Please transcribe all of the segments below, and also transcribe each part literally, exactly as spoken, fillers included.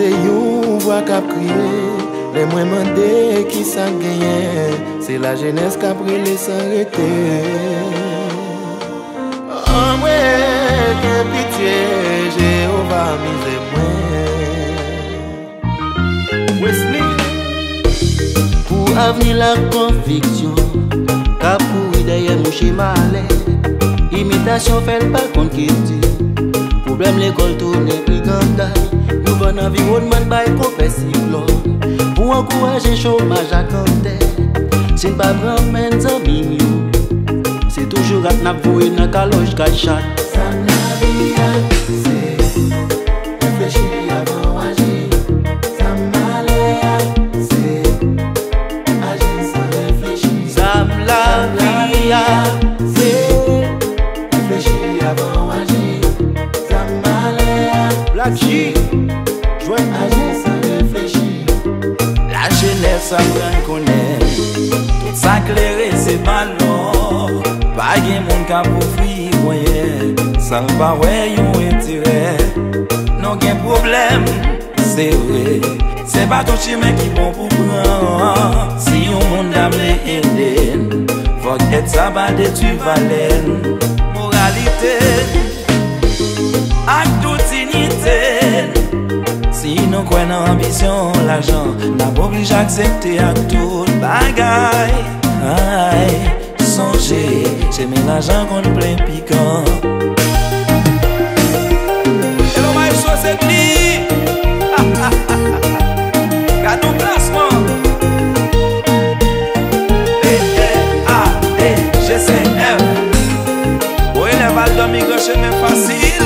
c'est une voix qui a crié. Les moins mandés qui s'en gagnent, c'est la jeunesse qui a brûlé sans arrêter. Oh, moi, que pitié, Jéhovah, misez-moi. Wesley. Pour avenir la conviction, qu'a pourri derrière mon schéma. Imitation fait pas contre qui dit. Problème l'école tourne plus grande. Nous bon environnement by compé cyclone. Pour encourager chômage à compter. C'est pas prendre mes amis. C'est toujours à n'a voué dans caloche qu'à chat. Ça n'a rien, c'est réfléchir avant agir. Ça m'a l'air, c'est agir sans réfléchir. Ça m'a l'air, c'est réfléchir avant agir. Ça m'a l'air, Black G, joie agir sans réfléchir. La jeunesse a bien connaître. Tout ça clairé c'est pas non. Pas de monde qui a pour fuir, voyez. Sans pas ouais, yon intérêt. Non, qu'un problème, c'est vrai. C'est pas ton chemin qui bon pour prendre. Si yon monde a blé aider, faut qu'être ça va de tu valène. Moralité, ak toute dignité. Si nous croyons en ambition, l'argent n'a pas obligé d'accepter à tout bagaille. Aïe, songez, j'ai mis l'argent contre plein piquant. Hello, my society. Garde ton placement. D E A D G C F. Oui, les balles de migrer chemin facile.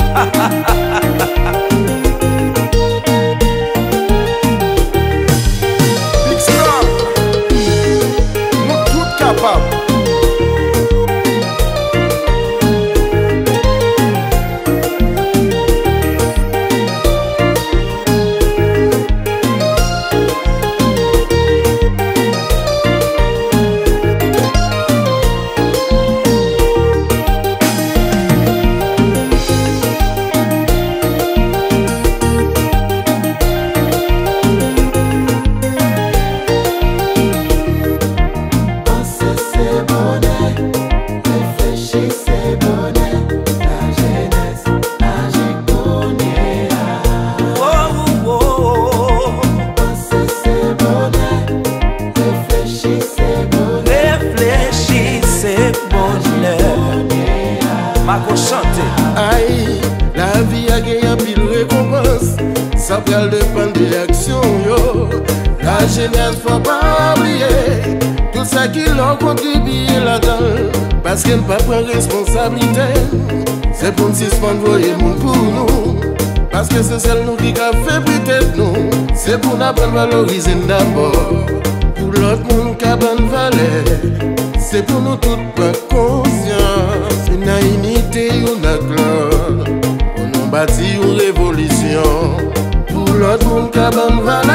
Aïe, la vie a gagné un pile récompense. Ça peut dépendre de l'action, yo. La jeunesse, faut pas oublier tout ça qui l'ont contribué là-dedans. Parce qu'elle ne pas prendre responsabilité. C'est pour nous suspendre, voyer mon pour nous. Parce que c'est celle nous qui a fait peut-être nous. C'est pour nous apprendre à valoriser d'abord. Pour l'autre monde qui a bonne valeur. C'est pour nous toutes prendre conscience. Une unité, une gloire. Pour nous bâtir une révolution. Pour l'autre monde qui a bonne valeur.